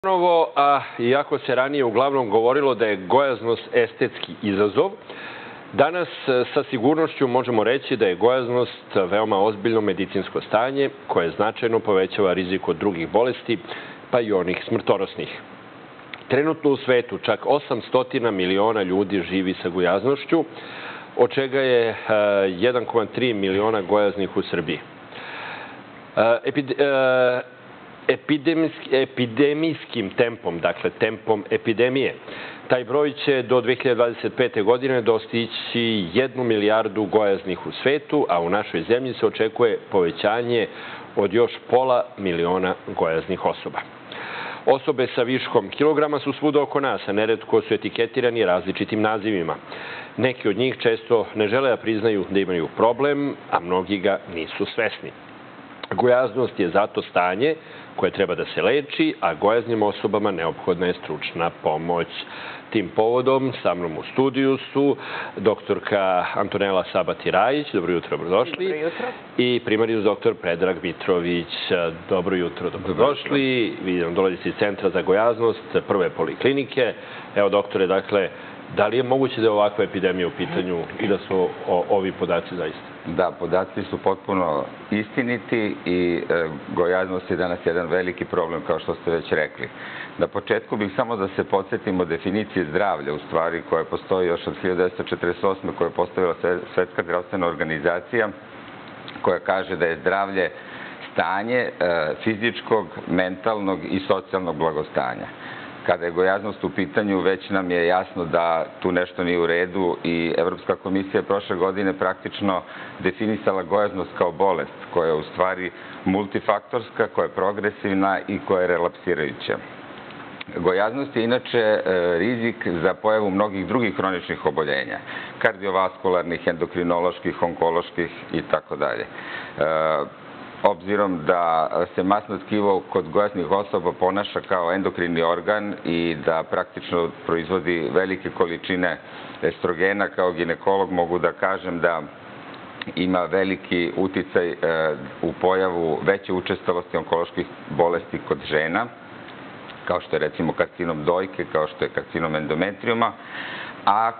Ponovo, iako se ranije uglavnom govorilo da je gojaznost estetski izazov, danas sa sigurnošću možemo reći da je gojaznost veoma ozbiljno medicinsko stanje koje značajno povećava rizik od drugih bolesti, pa i onih smrtonosnih. Trenutno u svetu čak 800 miliona ljudi živi sa gojaznošću, od čega je 1,3 miliona gojaznih u Srbiji. Epidemijskim tempom, dakle tempom epidemije, taj broj će do 2025. godine dostići 1 milijardu gojaznih u svetu, a u našoj zemlji se očekuje povećanje od još 500 miliona gojaznih osoba. Osobe sa viškom kilograma su svuda oko nas, a neretko su etiketirani različitim nazivima. Neki od njih često ne žele da priznaju da imaju problem, a mnogi ga nisu svesni. Gojaznost je zato stanje koje treba da se leči, a gojaznim osobama neophodna je stručna pomoć. Tim povodom sa mnom u studiju su doktorka Antonela Sabati-Rajić, dobro jutro, dobrodošli. Dobro jutro. I primarijus doktor Predrag Mitrović, dobro jutro, dobrodošli. Vidim, dolazite iz Centra za gojaznost, prve poliklinike. Evo, doktore, dakle, da li je moguće da je ovakva epidemija u pitanju i da su ovi podaci zaista? Da, podaci su potpuno istiniti i gojaznost je danas jedan veliki problem, kao što ste već rekli. Na početku bih samo da se podsjetimo definicije zdravlja, u stvari, koja postoji još od 1948. koja je postavila Svetska zdravstvena organizacija, koja kaže da je zdravlje stanje fizičkog, mentalnog i socijalnog blagostanja. Kada je gojaznost u pitanju, već nam je jasno da tu nešto nije u redu i Evropska komisija je prošle godine praktično definisala gojaznost kao bolest, koja je u stvari multifaktorska, koja je progresivna i koja je relapsirajuća. Gojaznost je inače rizik za pojavu mnogih drugih hroničnih oboljenja, kardiovaskularnih, endokrinoloških, onkoloških itd. Obzirom da se masno tkivo kod gojaznih osoba ponaša kao endokrini organ i da praktično proizvodi velike količine estrogena, kao ginekolog mogu da kažem da ima veliki uticaj u pojavu veće učestalosti onkoloških bolesti kod žena, kao što je recimo karcinom dojke, kao što je karcinom endometrijuma, a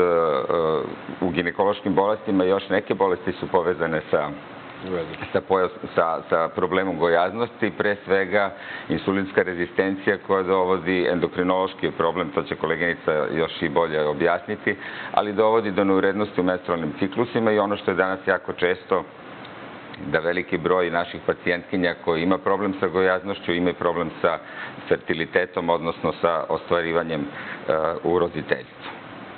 u ginekološkim bolestima još neke bolesti su povezane sa problemom gojaznosti, pre svega insulinska rezistencija koja dovodi, endokrinološki problem, to će koleginica još i bolje objasniti, ali dovodi do neurednosti u menstrualnim ciklusima i ono što je danas jako često, da veliki broj naših pacijentkinja koji ima problem sa gojaznošću ima problem sa fertilitetom, odnosno sa ostvarivanjem u roditeljstvu.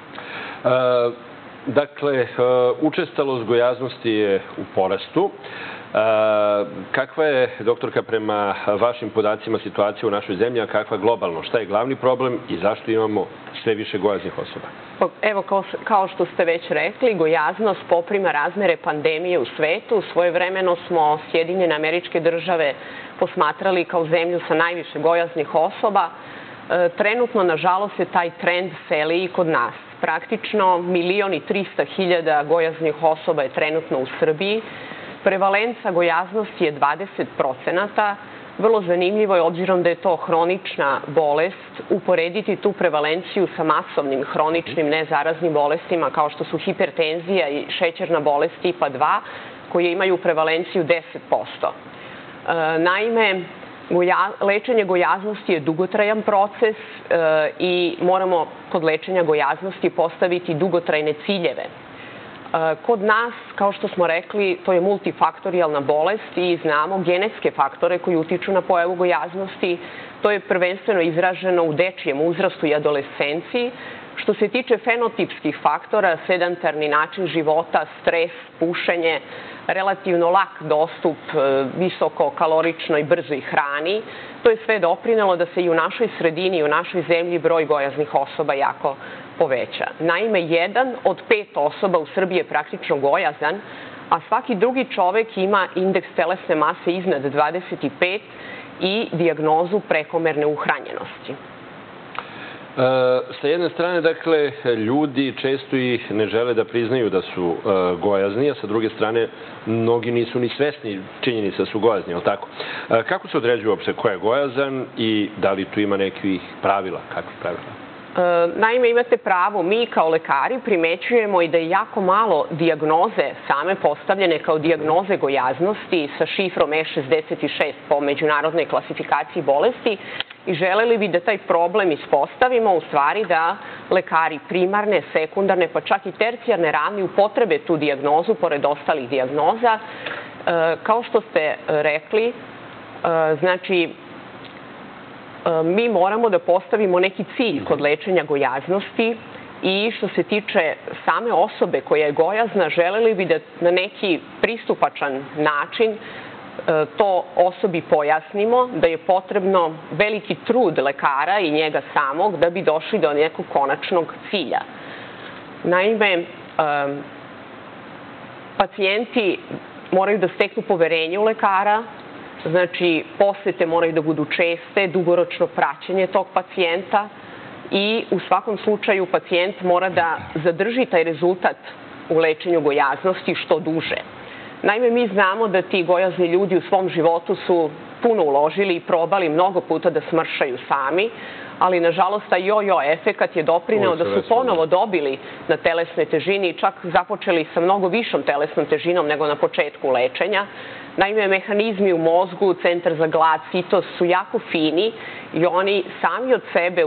Dakle, učestalost gojaznosti je u porastu. Kakva je, doktorka, prema vašim podacima situacija u našoj zemlji, a kakva globalno? Šta je glavni problem i zašto imamo sve više gojaznih osoba? Evo, kao što ste već rekli, gojaznost poprima razmere pandemije u svetu. Svojevremeno smo Sjedinjene Američke Države posmatrali kao zemlju sa najviše gojaznih osoba. Trenutno, nažalost, se taj trend seli i kod nas. Praktično 1.300.000 gojaznih osoba je trenutno u Srbiji. Prevalenca gojaznosti je 20%. Vrlo zanimljivo je, obzirom da je to hronična bolest, uporediti tu prevalenciju sa masovnim hroničnim nezaraznim bolestima kao što su hipertenzija i šećerna bolest tipa 2, koje imaju prevalenciju 10%. Naime, lečenje gojaznosti je dugotrajan proces i moramo kod lečenja gojaznosti postaviti dugotrajne ciljeve. Kod nas, kao što smo rekli, to je multifaktorijalna bolest i znamo genetske faktore koji utiču na pojavu gojaznosti. To je prvenstveno izraženo u dečijem uzrastu i adolescenciji. Što se tiče fenotipskih faktora, sedentarni način života, stres, pušenje, relativno lak dostup visokokaloričnoj brzoj hrani, to je sve doprinelo da se i u našoj sredini i u našoj zemlji broj gojaznih osoba jako poveća. Naime, 1 od 5 osoba u Srbiji je praktično gojazan, a svaki drugi čovek ima indeks telesne mase iznad 25 i dijagnozu prekomerne uhranjenosti. Sa jedne strane, dakle, ljudi često i ne žele da priznaju da su gojazni, a sa druge strane, mnogi nisu ni svesni činjenica da su gojazni, je li tako? Kako se određuje uopšte ko je gojazan i da li tu ima nekih pravila? Kakvih pravila? Naime, imate pravo, mi kao lekari primećujemo i da je jako malo dijagnoze same postavljene kao dijagnoze gojaznosti sa šifrom E66 po međunarodnoj klasifikaciji bolesti i želeli bi da taj problem ispostavimo, u stvari da lekari primarne, sekundarne, pa čak i tercijarne ravni upotrebe tu dijagnozu pored ostalih dijagnoza. Kao što ste rekli, znači, mi moramo da postavimo neki cilj kod lečenja gojaznosti i što se tiče same osobe koja je gojazna, želeli bi da na neki pristupačan način to osobi pojasnimo, da je potrebno veliki trud lekara i njega samog da bi došli do nekog konačnog cilja. Naime, pacijenti moraju da steknu poverenje u lekara, znači posete moraju da budu česte, dugoročno praćenje tog pacijenta i u svakom slučaju pacijent mora da zadrži taj rezultat u lečenju gojaznosti što duže. Naime, mi znamo da ti gojazni ljudi u svom životu su puno uložili i probali mnogo puta da smršaju sami, ali nažalost taj jo-jo efekat je doprineo da su ponovo dobili na telesnoj težini i čak započeli sa mnogo višom telesnom težinom nego na početku lečenja. Naime, mehanizmi u mozgu, centar za glad, citos su jako fini i oni sami od sebe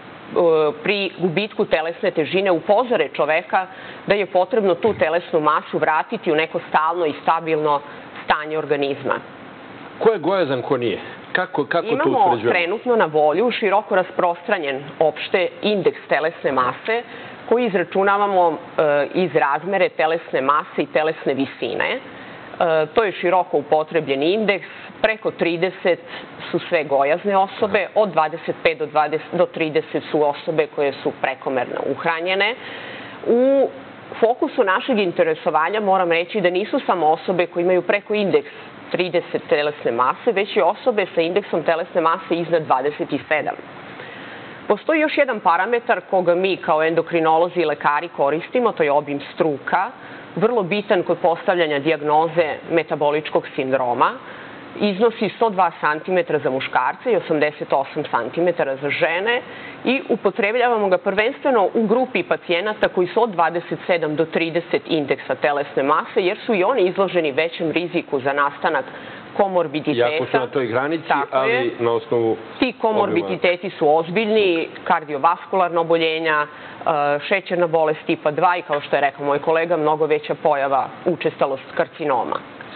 pri gubitku telesne težine upozore čoveka da je potrebno tu telesnu masu vratiti u neko stalno i stabilno stanje organizma. Ko je gojazan, ko nije? Kako to utvrđujemo? Imamo trenutno na volju široko rasprostranjen opšte indeks telesne mase koji izračunavamo iz razmere telesne mase i telesne visine. To je široko upotrebljen indeks, preko 30 su sve gojazne osobe, od 25 do 30 su osobe koje su prekomerno uhranjene. U fokusu našeg interesovanja moram reći da nisu samo osobe koje imaju preko indeks 30 telesne mase, već i osobe sa indeksom telesne mase iznad 27. Postoji još jedan parametar koga mi kao endokrinolozi i lekari koristimo, to je obim struka, vrlo bitan kod postavljanja dijagnoze metaboličkog sindroma. Iznosi 102 cm za muškarce i 88 cm za žene i upotrebljavamo ga prvenstveno u grupi pacijenata koji su od 27 do 30 indeksa telesne mase, jer su i oni izloženi većem riziku za nastanak komorbiditeta. Jako su na toj granici, ali na osnovu... Ti komorbiditeti su ozbiljni, kardiovaskularna oboljenja, šećerna bolest tipa 2 i, kao što je rekao moj kolega, mnogo veća pojava učestalost karcinoma.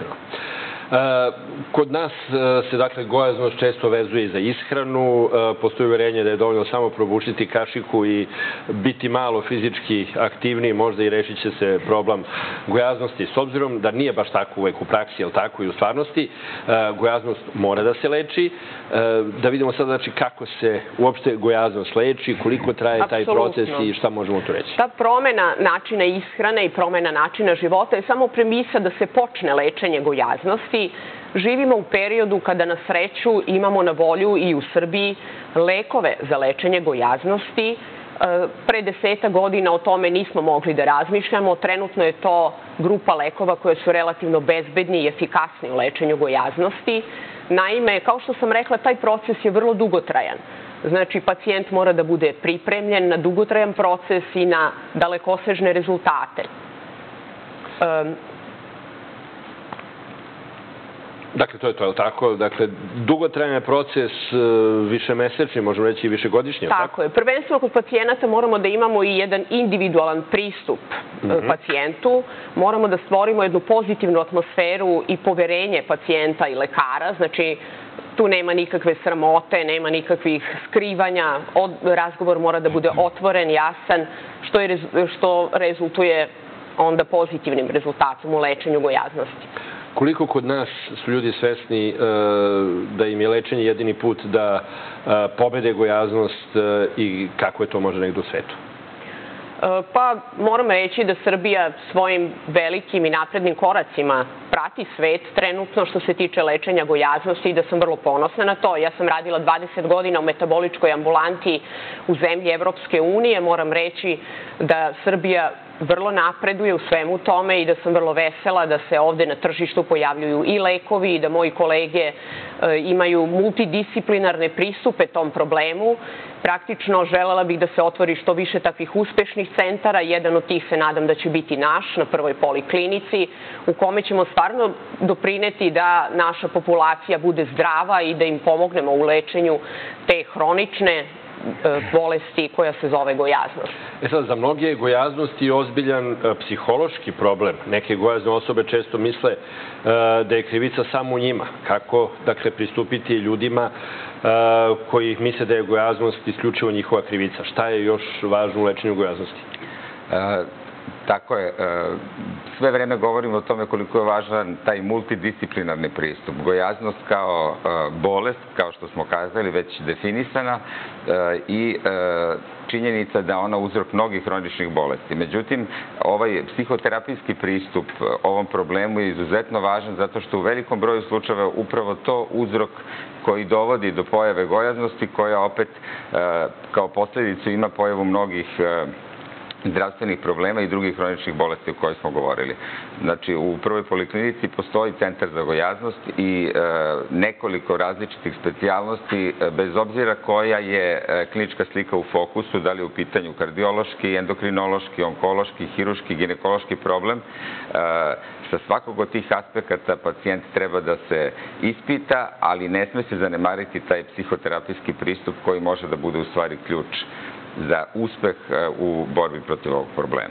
Kod nas se, dakle, gojaznost često vezuje i za ishranu. Postoji uverenje da je dovoljno samo probušiti kašiku i biti malo fizički aktivniji, možda i rešit će se problem gojaznosti. S obzirom da nije baš tako uvek u praksi, ali tako i u stvarnosti, gojaznost mora da se leči. Da vidimo sad, znači, kako se uopšte gojaznost leči, koliko traje taj proces i šta možemo tu reći. Ta promena načina ishrane i promena načina života je samo premisa da se počne lečenje gojaznosti. Živimo u periodu kada na sreću imamo na volju i u Srbiji lekove za lečenje gojaznosti. Pre 10 godina o tome nismo mogli da razmišljamo. Trenutno je to grupa lekova koje su relativno bezbedni i efikasni u lečenju gojaznosti. Naime, kao što sam rekla, taj proces je vrlo dugotrajan. Znači, pacijent mora da bude pripremljen na dugotrajan proces i na dalekosežne rezultate. Dakle, to je to, tako? Dakle, dugotrajan proces, višemesečni, možemo reći i višegodišnji, tako? Tako je. Prvenstveno kod pacijenata moramo da imamo i jedan individualan pristup pacijentu. Moramo da stvorimo jednu pozitivnu atmosferu i poverenje pacijenta i lekara. Znači, tu nema nikakve sramote, nema nikakvih skrivanja. Razgovor mora da bude otvoren, jasan, što rezultuje onda pozitivnim rezultatom u lečenju gojaznosti. Koliko kod nas su ljudi svesni da im je lečenje jedini put da pobede gojaznost i kako je to možda negdje u svetu? Pa moram reći da Srbija svojim velikim i naprednim koracima prati svet trenutno što se tiče lečenja gojaznosti i da sam vrlo ponosna na to. Ja sam radila 20 godina u metaboličkoj ambulanti u zemlji Evropske unije. Moram reći da Srbija vrlo napreduje u svemu tome i da sam vrlo vesela da se ovde na tržištu pojavljuju i lekovi i da moji kolege imaju multidisciplinarne pristupe tom problemu. Praktično želela bih da se otvori što više takvih uspešnih centara. Jedan od tih se nadam da će biti naš na prvoj poliklinici u kome ćemo stvarno doprineti da naša populacija bude zdrava i da im pomognemo u lečenju te hronične bolesti koja se zove gojaznost. Sad, za mnoge je gojaznost i ozbiljan psihološki problem. Neke gojazne osobe često misle da je krivica samo u njima. Kako, dakle, pristupiti ljudima koji misle da je gojaznost isključivo njihova krivica? Šta je još važno u lečenju gojaznosti? Tako je. Sve vreme govorimo o tome koliko je važan taj multidisciplinarni pristup. Gojaznost kao bolest, kao što smo kazali, već definisana i činjenica da ona uzrok mnogih hroničnih bolesti. Međutim, ovaj psihoterapijski pristup ovom problemu je izuzetno važan zato što u velikom broju slučajeva upravo to uzrok koji dovodi do pojave gojaznosti, koja opet kao posledicu ima pojavu mnogih zdravstvenih problema i drugih hroničnih bolesti o kojoj smo govorili. Znači, u prvoj poliklinici postoji centar za gojaznost i nekoliko različitih specijalnosti, bez obzira koja je klinička slika u fokusu, da li je u pitanju kardiološki, endokrinološki, onkološki, hiruški, ginekološki problem. Sa svakog od tih aspekata pacijent treba da se ispita, ali ne sme se zanemariti taj psihoterapijski pristup koji može da bude u stvari ključ za uspeh u borbi protiv ovog problema.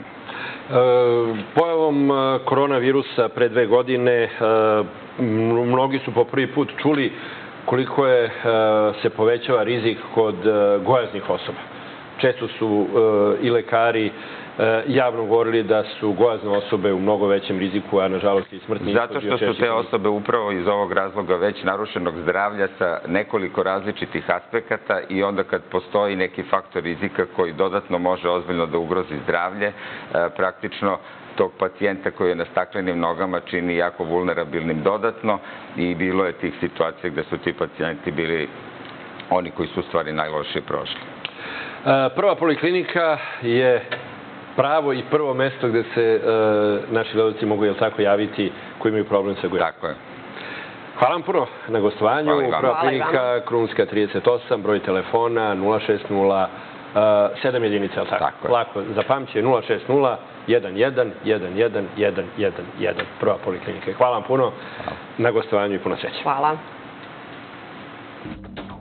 Pojavom koronavirusa pre 2 godine mnogi su po prvi put čuli koliko se povećava rizik kod gojaznih osoba. Često su i lekari javno govorili da su gojazne osobe u mnogo većem riziku, a nažalost i smrtni ishod. Zato što su te osobe upravo iz ovog razloga već narušenog zdravlja sa nekoliko različitih aspekata i onda kad postoji neki faktor rizika koji dodatno može ozbiljno da ugrozi zdravlje, praktično tog pacijenta koji je na staklenim nogama čini jako vulnerabilnim dodatno i bilo je tih situacija gde su ti pacijenti bili oni koji su u stvari najlošije prošli. Prva poliklinika je pravo i prvo mesto gde se naši gledalci mogu, jel tako, javiti koji imaju problem sa gojaznošću. Tako je. Hvala vam puno na gostovanju. Prva klinika, Krunska 38, broj telefona 060, 7 jedinica, jel tako? Tako je. Lako zapamći, 060 11 11 111. Prva poliklinika. Hvala vam puno na gostovanju i puno sreće. Hvala.